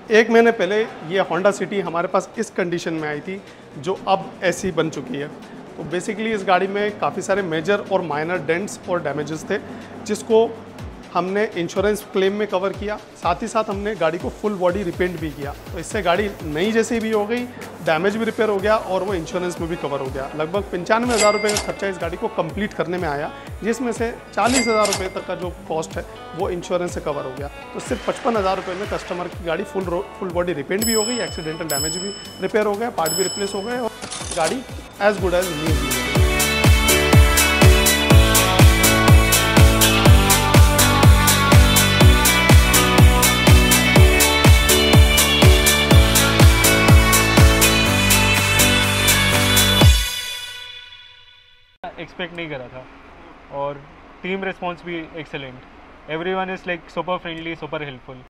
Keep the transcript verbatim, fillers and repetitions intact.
एक महीने पहले ये होंडा सिटी हमारे पास इस कंडीशन में आई थी, जो अब ऐसी बन चुकी है। तो बेसिकली इस गाड़ी में काफ़ी सारे मेजर और माइनर डेंट्स और डैमेजेस थे, जिसको हमने इंश्योरेंस क्लेम में कवर किया। साथ ही साथ हमने गाड़ी को फुल बॉडी रिपेंट भी किया, तो इससे गाड़ी नई जैसी भी हो गई, डैमेज भी रिपेयर हो गया और वो इंश्योरेंस में भी कवर हो गया। लगभग पंचानवे हज़ार रुपये का खर्चा इस गाड़ी को कंप्लीट करने में आया, जिसमें से चालीस हज़ार रुपये तक का जो कॉस्ट है वो इंश्योरेंस से कवर हो गया। तो सिर्फ पचपन हज़ार रुपये में कस्टमर की गाड़ी फुल फुल बॉडी रिपेंट भी हो गई, एक्सीडेंटल डैमेज भी रिपेयर हो गया, पार्ट भी रिप्लेस हो गए और गाड़ी एज गुड एज न्यू भी हो गई। एक्सपेक्ट नहीं करा था और टीम रिस्पॉन्स भी excellent. Everyone is like super friendly, super helpful.